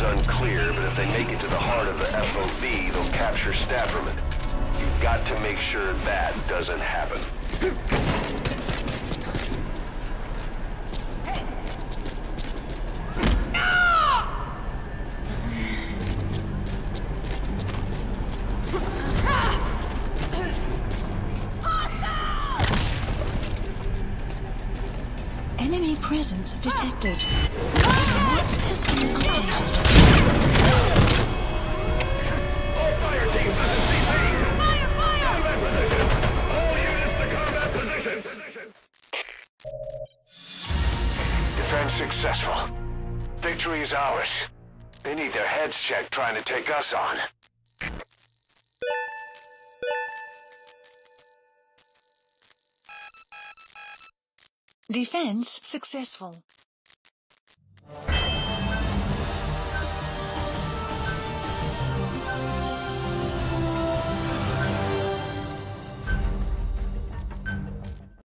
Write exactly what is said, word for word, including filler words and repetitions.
unclear, but if they make it to the heart of the F O B, they'll capture Staverman. You've got to make sure that doesn't happen. Enemy presence detected. Not pistol updated. All fire teams on the C P! Fire, fire! Combat position! All units to combat position! Defense successful. Victory is ours. They need their heads checked trying to take us on. Defense successful.